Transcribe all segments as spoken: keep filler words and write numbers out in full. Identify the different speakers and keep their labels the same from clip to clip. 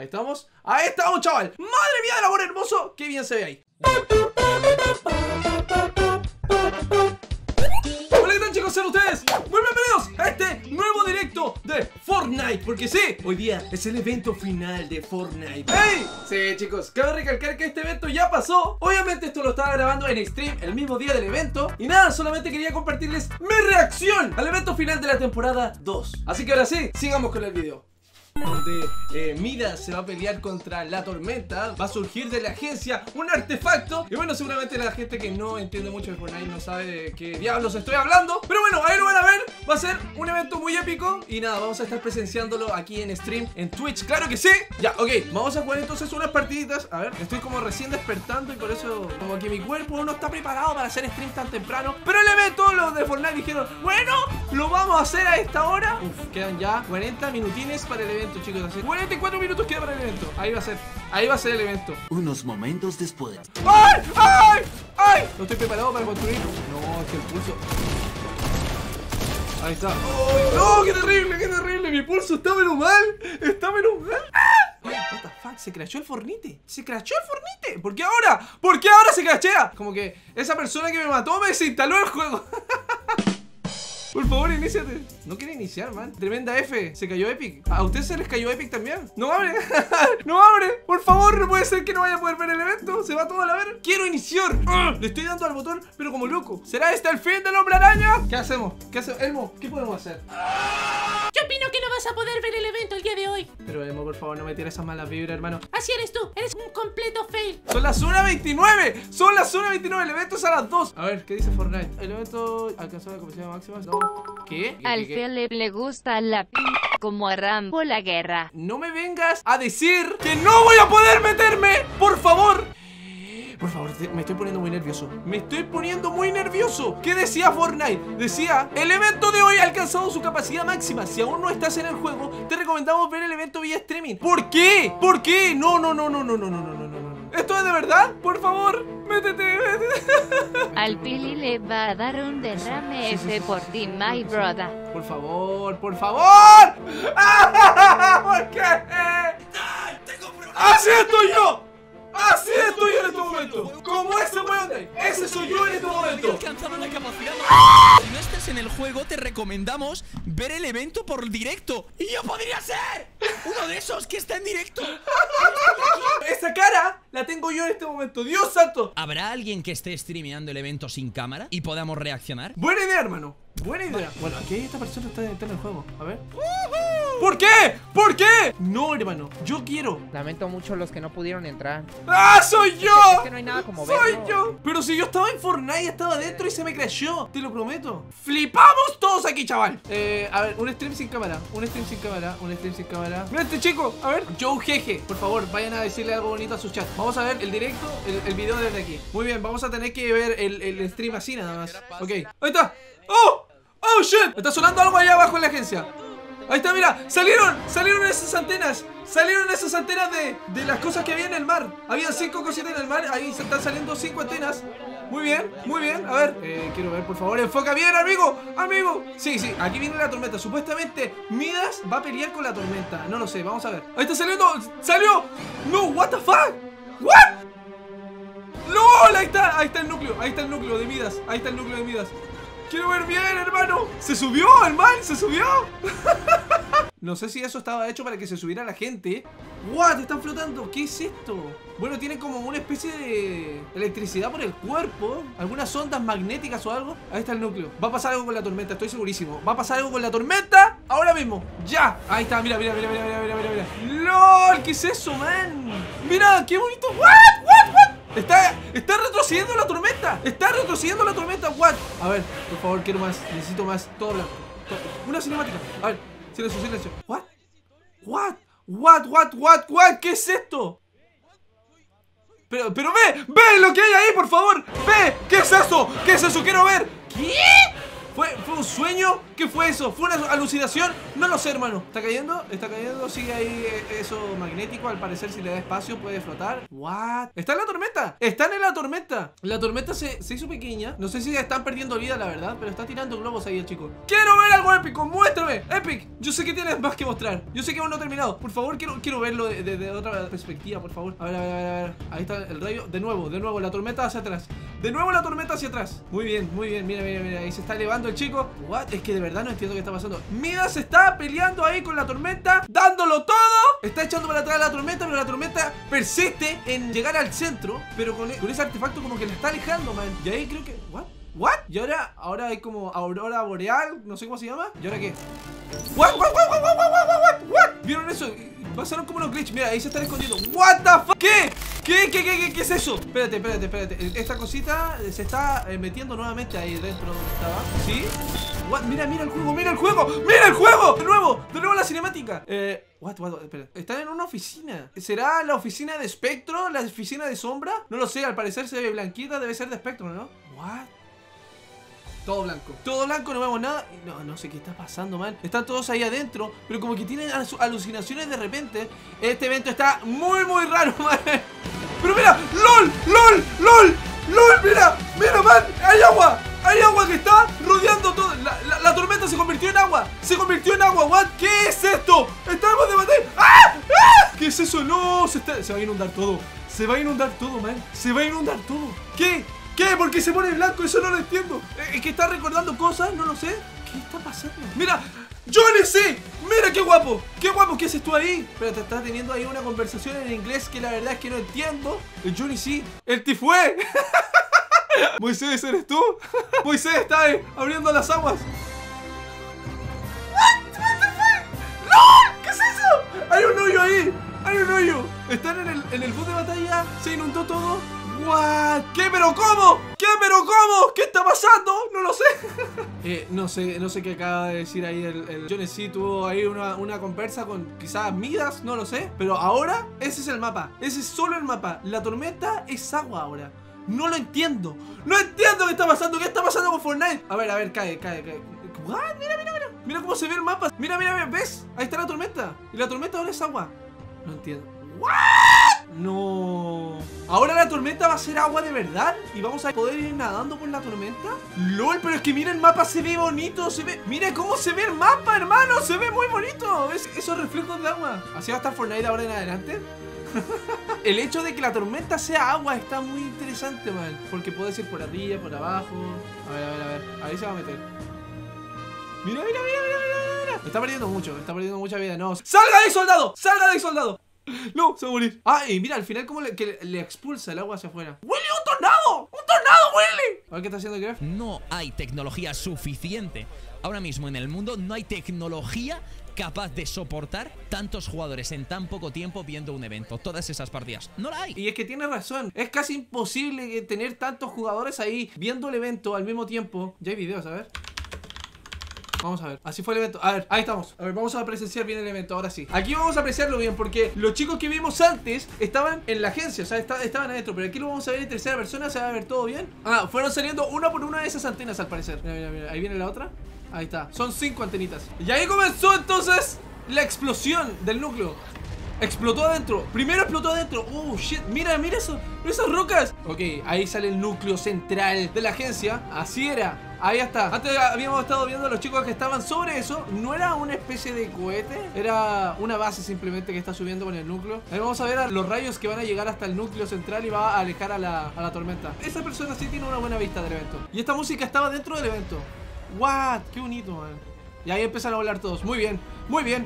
Speaker 1: Ahí estamos. Ahí estamos, chaval. Madre mía del amor hermoso. Qué bien se ve ahí. Hola, ¿qué tal, chicos? Sean ustedes muy bienvenidos a este nuevo directo de Fortnite. Porque sí, hoy día es el evento final de Fortnite. ¡Hey! Sí, chicos, cabe recalcar que este evento ya pasó. Obviamente esto lo estaba grabando en stream el mismo día del evento. Y nada, solamente quería compartirles mi reacción al evento final de la temporada dos. Así que ahora sí, sigamos con el video. Donde eh, Midas se va a pelear contra la tormenta. Va a surgir de la agencia un artefacto. Y bueno, seguramente la gente que no entiende mucho de Fortnite no sabe de qué diablos estoy hablando. Pero bueno, ahí lo van a ver. Va a ser un evento muy épico. Y nada, vamos a estar presenciándolo aquí en stream, en Twitch. ¡Claro que sí! Ya, ok, vamos a jugar entonces unas partiditas. A ver, estoy como recién despertando. Y por eso como que mi cuerpo no está preparado para hacer stream tan temprano. Pero el evento, los de Fortnite dijeron, bueno, lo vamos a hacer a esta hora. Uf, quedan ya cuarenta minutines para el evento, chicos. Así cuarenta y cuatro minutos queda para el evento. Ahí va a ser, ahí va a ser el evento.
Speaker 2: Unos momentos después.
Speaker 1: ¡Ay! ¡Ay! ¡Ay! No estoy preparado para construir. No, es que el pulso. Ahí está. ¡Oh! ¡No! ¡Qué terrible! ¡Qué terrible! Mi pulso está menos mal. Está menos mal. ¡Ah! What the fuck, se crashó el Fornite. Se crashó el Fornite. ¿Por qué ahora? ¿Por qué ahora se crashea? Como que esa persona que me mató me desinstaló el juego. Por favor, iníciate. No quiere iniciar, man. Tremenda F. Se cayó Epic. ¿A usted se les cayó Epic también? No abre. No abre. Por favor, no puede ser que no vaya a poder ver el evento. Se va todo a la ver. Quiero iniciar. ¡Ah! Le estoy dando al botón, pero como loco. ¿Será este el fin del hombre araña? ¿Qué hacemos? ¿Qué hacemos? Elmo, ¿qué podemos hacer?
Speaker 3: Yo opino que no vas a poder ver el evento el día de hoy.
Speaker 1: Pero Elmo, por favor, no me tires esas malas vibras, hermano.
Speaker 3: Así eres tú. Eres un completo fail.
Speaker 1: Son las una veintinueve. Son las una veintinueve. El evento es a las dos. A ver, ¿qué dice Fortnite? El evento alcanzó la capacidad máxima. No. ¿Qué? ¿Qué,
Speaker 4: Al
Speaker 1: qué, qué?
Speaker 4: Philip le gusta la p como a Rambo la guerra.
Speaker 1: No me vengas a decir que no voy a poder meterme. Por favor. Por favor, me estoy poniendo muy nervioso. Me estoy poniendo muy nervioso. ¿Qué decía Fortnite? Decía, el evento de hoy ha alcanzado su capacidad máxima. Si aún no estás en el juego, te recomendamos ver el evento vía streaming. ¿Por qué? ¿Por qué? No, no, no, no, no, no, no, no, no, no. ¿Esto es de verdad? Por favor, métete, métete.
Speaker 4: Al Pili le va a dar un derrame
Speaker 1: Sí, sí,
Speaker 4: F
Speaker 1: sí,
Speaker 4: por
Speaker 1: sí.
Speaker 4: ti, my brother.
Speaker 1: Por favor, por favor. ¿Por qué? ¡Así estoy yo! ¡Así estoy yo en este momento! ¡Como ese weón de ahí! ¡Ese soy yo en este momento!
Speaker 5: Alcanzado la capacidad. Si no estás en el juego, te recomendamos ver el evento por directo. Y yo podría ser uno de esos que está en directo.
Speaker 1: Esa cara la tengo yo en este momento. ¡Dios santo!
Speaker 5: ¿Habrá alguien que esté streameando el evento sin cámara y podamos reaccionar?
Speaker 1: Buena idea, hermano. Buena idea. Bueno, aquí esta persona está, está en el juego. A ver. ¿Por qué? ¿Por qué? No, hermano. Yo quiero.
Speaker 6: Lamento mucho los que no pudieron entrar.
Speaker 1: ¡Ah, soy yo!
Speaker 6: Es que no hay nada como
Speaker 1: ¡Soy
Speaker 6: verlo.
Speaker 1: yo! Pero si yo estaba en Fortnite, estaba adentro y se me crashó. Te lo prometo. ¡Flipamos todos aquí, chaval! Eh, a ver, un stream sin cámara. Un stream sin cámara. Un stream sin cámara. Mira este chico. A ver. Joe Jeje. Por favor, vayan a decirle algo bonito a su chat. Vamos a ver el directo, el, el video desde aquí. Muy bien, vamos a tener que ver el, el stream así nada más. Ok. Ahí está. ¡Oh! ¡Oh, shit! Está sonando algo allá abajo en la agencia. Ahí está, mira. Salieron, salieron esas antenas. Salieron esas antenas de, de las cosas que había en el mar. Había cinco cositas en el mar. Ahí se están saliendo cinco antenas. Muy bien, muy bien. A ver, eh, quiero ver, por favor, enfoca bien, amigo. Amigo. Sí, sí, aquí viene la tormenta. Supuestamente Midas va a pelear con la tormenta. No lo sé, vamos a ver. Ahí está saliendo. ¡Salió! No, what the fuck. What? ¡Lol! Ahí está, ahí está el núcleo. Ahí está el núcleo de Midas. Ahí está el núcleo de Midas. Quiero ver bien, hermano. ¿Se subió el man? ¿Se subió? No sé si eso estaba hecho para que se subiera la gente. What, están flotando. ¿Qué es esto? Bueno, tienen como una especie de electricidad por el cuerpo. Algunas ondas magnéticas o algo. Ahí está el núcleo. Va a pasar algo con la tormenta, estoy segurísimo. Va a pasar algo con la tormenta ahora mismo. Ya. Ahí está, mira, mira, mira, mira, mira, mira, mira, mira. LOL, ¿qué es eso, man? Mira, qué bonito. What, what, what. Está, está retrocediendo la tormenta. Está retrocediendo la tormenta. What? A ver, por favor, quiero más. Necesito más. Todo blanco. Todo. Una cinemática. A ver, silencio, silencio. What? What? What, what, what, what? ¿Qué es esto? Pero, pero ve, ve lo que hay ahí, por favor. Ve, ¿qué es eso? ¿Qué es eso? Quiero ver. ¿Qué? ¿Fue, ¿Fue un sueño? ¿Qué fue eso? ¿Fue una alucinación? No lo sé, hermano. ¿Está cayendo? ¿Está cayendo? Sigue ahí eh, eso magnético. Al parecer, si le da espacio, puede flotar. ¿What? ¿Está en la tormenta? Están en la tormenta. La tormenta se, se hizo pequeña. No sé si están perdiendo vida, la verdad, pero está tirando globos ahí el chico. ¡Quiero ver algo épico! ¡Muéstrame! ¡Epic! Yo sé que tienes más que mostrar. Yo sé que aún no he terminado. Por favor, quiero, quiero verlo de, de, de otra perspectiva, por favor. A ver, a ver, a ver, a ver. Ahí está el rayo. De nuevo, de nuevo, la tormenta hacia atrás. De nuevo la tormenta hacia atrás. Muy bien, muy bien. Mira, mira, mira. Ahí se está elevando el chico. What? Es que de verdad no entiendo qué está pasando. Midas está peleando ahí con la tormenta, dándolo todo. Está echando para atrás la tormenta, pero la tormenta persiste en llegar al centro. Pero con, con ese artefacto como que la está alejando, man. Y ahí creo que... ¿What? ¿What? Y ahora, ahora hay como aurora boreal, no sé cómo se llama. ¿Y ahora qué? ¿What? ¿What? ¿What? ¿What? ¿What? ¿What? ¿What? ¿What? ¿Vieron eso? Pasaron como unos glitch. Mira, ahí se están escondiendo. ¿What the fuck? ¿Qué? ¿Qué? ¿Qué? ¿Qué? ¿Qué? ¿Qué es eso? Espérate, espérate, espérate. Esta cosita se está eh, metiendo nuevamente ahí dentro donde estaba. ¿Sí? What? Mira, mira el juego, mira el juego. ¡Mira el juego! De nuevo, de nuevo la cinemática. Eh... What, what, what, espera. Están en una oficina. ¿Será la oficina de Spectro? ¿La oficina de Sombra? No lo sé, al parecer se ve blanquita. Debe ser de Spectro, ¿no? What? Todo blanco. Todo blanco, no vemos nada. No, no sé qué está pasando, man. Están todos ahí adentro, pero como que tienen alucinaciones de repente. Este evento está muy, muy raro, man. Pero mira, LOL, LOL, LOL, LOL, mira, mira, man. Hay agua. Hay agua que está rodeando todo. La, la, la tormenta se convirtió en agua. Se convirtió en agua, what? ¿Qué es esto? Estamos de batalla. ¡Ah! ¡Ah! ¿Qué es eso? No, se, está... se va a inundar todo. Se va a inundar todo, man. Se va a inundar todo. ¿Qué? ¿Qué? ¿Por qué se pone blanco? Eso no lo entiendo. ¿Es que está recordando cosas? No lo sé. ¿Qué está pasando? ¡Mira! ¡Johnny C! ¡Mira qué guapo! ¡Qué guapo! ¿Qué haces tú ahí? Pero te estás teniendo ahí una conversación en inglés que la verdad es que no entiendo. El Johnny C. ¡El Tifue! Moisés, ¿eres tú? Moisés está ahí, abriendo las aguas. ¿What? ¿What the fuck? ¡No! ¿Qué es eso? Hay un hoyo ahí. Hay un hoyo. Están en el, en el bus de batalla. Se inundó todo. What? ¿Qué? ¿Pero cómo? ¿Qué? ¿Pero cómo? ¿Qué está pasando? No lo sé. eh, no sé, no sé qué acaba de decir ahí el, el Johnny C. Tuvo ahí una, una conversa con quizás Midas, no lo sé. Pero ahora ese es el mapa. Ese es solo el mapa. La tormenta es agua ahora. No lo entiendo. No entiendo qué está pasando. ¿Qué está pasando con Fortnite? A ver, a ver, cae, cae, cae. What? Mira, mira, mira. Mira cómo se ve el mapa. Mira, mira, mira. ¿Ves? Ahí está la tormenta. Y la tormenta ahora es agua. No entiendo. ¿What? No. ¿Ahora la tormenta va a ser agua de verdad? ¿Y vamos a poder ir nadando por la tormenta? LOL, pero es que mira el mapa, se ve bonito. Se ve... Mira cómo se ve el mapa, hermano. Se ve muy bonito. ¿Ves? Esos reflejos de agua. ¿Así va a estar Fortnite ahora en adelante? El hecho de que la tormenta sea agua está muy interesante, man. Porque puedes ir por arriba, por abajo. A ver, a ver, a ver. Ahí se va a meter. Mira, mira, mira, mira, mira, mira. Está perdiendo mucho, está perdiendo mucha vida. No. ¡Salga de ahí, soldado! ¡Salga de ahí, soldado! No, se va a morir. Ah, y mira, al final como le, que le, le expulsa el agua hacia afuera. ¡Willy, un tornado! ¡Un tornado, Willy! A ver qué está haciendo Gref.
Speaker 5: No hay tecnología suficiente. Ahora mismo en el mundo no hay tecnología capaz de soportar tantos jugadores en tan poco tiempo viendo un evento. Todas esas partidas. No la hay.
Speaker 1: Y es que tiene razón. Es casi imposible tener tantos jugadores ahí viendo el evento al mismo tiempo. Ya hay videos, a ver. Vamos a ver, así fue el evento. A ver, ahí estamos. A ver, vamos a presenciar bien el evento, ahora sí. Aquí vamos a apreciarlo bien porque los chicos que vimos antes estaban en la agencia, o sea, está, estaban adentro. Pero aquí lo vamos a ver en tercera persona, se va a ver todo bien. Ah, fueron saliendo una por una de esas antenas al parecer. Mira, mira, mira, ahí viene la otra. Ahí está, son cinco antenitas. Y ahí comenzó entonces la explosión del núcleo. Explotó adentro. Primero explotó adentro. Oh, shit. Mira, mira eso. Mira esas rocas. Ok, ahí sale el núcleo central de la agencia. Así era. Ahí está. Antes habíamos estado viendo a los chicos que estaban sobre eso. No era una especie de cohete. Era una base simplemente que está subiendo con el núcleo. Ahí vamos a ver a los rayos que van a llegar hasta el núcleo central y va a alejar a la, a la tormenta. Esa persona sí tiene una buena vista del evento. Y esta música estaba dentro del evento. What? Qué bonito, man. Y ahí empiezan a volar todos. Muy bien. Muy bien.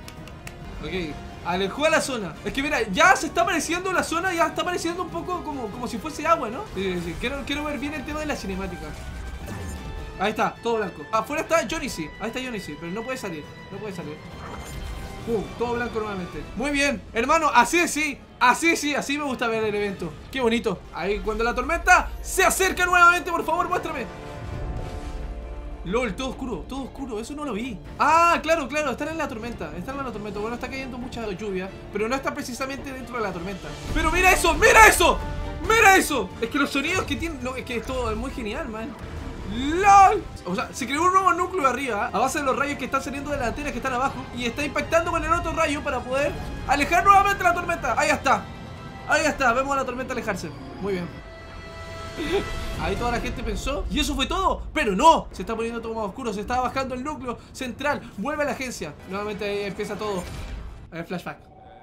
Speaker 1: Ok. Alejó a la zona. Es que mira, ya se está apareciendo la zona. Ya está apareciendo un poco como, como si fuese agua, ¿no? Sí, sí, sí. Quiero, quiero ver bien el tema de la cinemática. Ahí está, todo blanco. Afuera está Johnny C. Ahí está Johnny C, pero no puede salir. No puede salir. Pum, todo blanco nuevamente. Muy bien, hermano, así sí. Así sí, así me gusta ver el evento. Qué bonito. Ahí cuando la tormenta se acerca nuevamente, por favor, muéstrame. LOL, todo oscuro, todo oscuro, eso no lo vi. Ah, claro, claro, están en la tormenta. Están en la tormenta, bueno, está cayendo mucha lluvia, pero no está precisamente dentro de la tormenta. Pero mira eso, mira eso, mira eso. Es que los sonidos que tienen, no, es que esto es muy genial, man. ¡Lol! O sea, se creó un nuevo núcleo arriba, ¿eh? A base de los rayos que están saliendo de las antenas que están abajo. Y está impactando con el otro rayo para poder alejar nuevamente la tormenta. Ahí está. Ahí está, vemos a la tormenta alejarse. Muy bien. Ahí toda la gente pensó, y eso fue todo. Pero no, se está poniendo todo más oscuro. Se está bajando el núcleo central. Vuelve a la agencia. Nuevamente ahí empieza todo. A ver, flashback.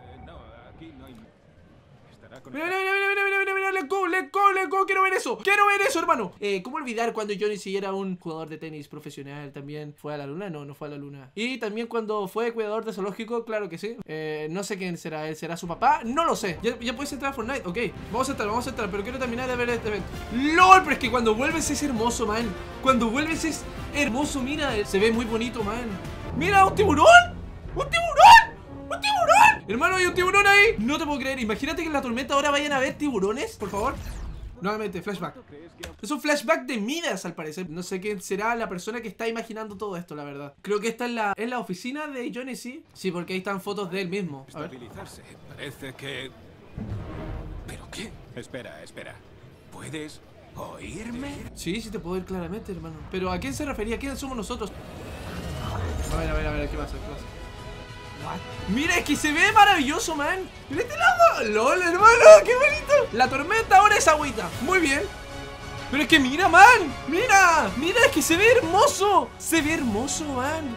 Speaker 1: Mira, mira, mira, mira, mira, mira, mira, let's go, let's go, let's go, quiero ver eso, quiero ver eso, hermano. eh, ¿Cómo olvidar cuando Johnny C era un jugador de tenis profesional? También fue a la luna, no, no fue a la luna. Y también cuando fue cuidador de zoológico, claro que sí. eh, No sé quién será él, ¿será su papá? No lo sé. Ya, ya puedes entrar a Fortnite, ok. Vamos a entrar, vamos a entrar, pero quiero terminar de ver este evento. LOL, pero es que cuando vuelves es hermoso, man. Cuando vuelves es hermoso, mira, se ve muy bonito, man. Mira, un tiburón, un tiburón. ¡Un tiburón! Hermano, hay un tiburón ahí. No te puedo creer. Imagínate que en la tormenta ahora vayan a ver tiburones, por favor. Nuevamente, flashback. Es un flashback de Midas, al parecer. No sé quién será la persona que está imaginando todo esto, la verdad. Creo que esta es la, es la oficina de Johnny C. Sí, porque ahí están fotos de él mismo. A ver.
Speaker 2: Estabilizarse. Parece que... ¿Pero qué? Espera, espera. ¿Puedes oírme?
Speaker 1: Sí, sí te puedo oír claramente, hermano. Pero ¿a quién se refería? ¿Quiénes somos nosotros? A ver, a ver, a ver, ¿qué pasa? ¿Qué pasa? Mira, es que se ve maravilloso, man. Mira este agua. LOL, hermano, qué bonito. La tormenta ahora es agüita. Muy bien. Pero es que mira, man. Mira, mira, es que se ve hermoso. Se ve hermoso, man.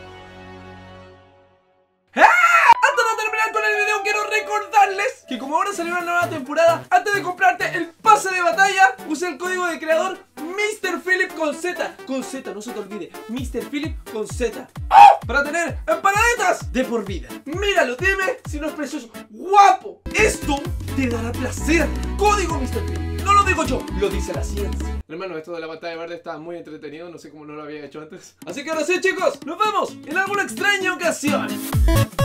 Speaker 1: ¡Ah! Antes de terminar con el video, quiero recordarles que como ahora salió una nueva temporada, antes de comprarte el pase de batalla, usa el código de creador mister Philip con Z. Con Z, no se te olvide. mister Philip con Z. ¡Oh! Para tener empanaditas de por vida. Míralo, dime si no es precioso. ¡Guapo! Esto te dará placer. Código mister Philip. No lo digo yo, lo dice la ciencia. Hermano, esto de la pantalla verde está muy entretenido. No sé cómo no lo había hecho antes. Así que ahora sí, chicos, nos vemos en alguna extraña ocasión.